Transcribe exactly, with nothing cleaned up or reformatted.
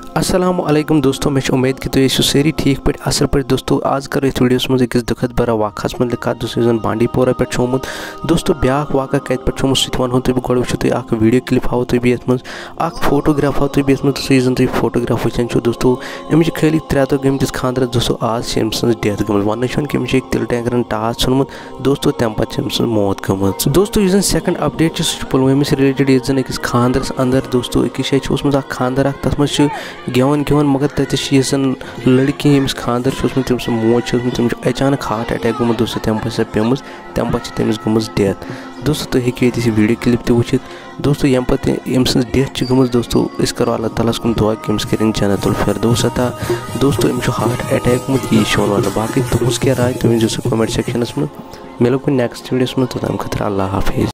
अस्सलामुअलैकुम दोस्तों, मे उम्मीद कि तुम सारी ठीक पे असल पे दोस्तों। आज कर वीडियोस मज अकिस दुखद भरा वाक़स मुतल कत दोस्तों बांडी पोरा पे छोमुत दोस्तों ब्या वाक़ा कत पे छोमुत सह वनो तुम गो वो तुम वीडियो क्लिप हाव तुम ये मज फोटोग्राफ हाव तुम ये दोस्तों तुम फोटोग्राफ वचान दोस्तों अमिच खाली त्रे दह गमतिस खानदरस दोस्तों आज अम डेथ गम वन कि अमिच तिल टैंकर टास नुत दोस्तों तम पे मौत गम दोस्तों। यह सेकंड अपडेट सह पुलवामिस रिलेटेड ये अकिस खानदरस अंदर दोस्तों अकिस जाए खानदर तथ मज गेवन गेवन मगर तन लड़की यमिस खानदर तम मोज तमिस अचानक हार्ट अटैक गुत दोस्तों तम पे पेम तम पे तमिस गम डेथ दोस्तों। तुम हेको ये वीडियो क्लिप तक वुचित दोस्तों यम पे अम सज डेथ गम दोस्तों। अस करो अल्लाह ताला कुन दुआ कि अमिस कर जन्नतुल फिरदौस अता दोस्तों। अमिस हार्ट अटैक गुत यी वन बाकी तुम क्या राय तुम कमेंट सेक्शनस में मिलो कुछ नेक्स्ट वीडियोस में। तो तम खतर अल्लाह हाफिज़।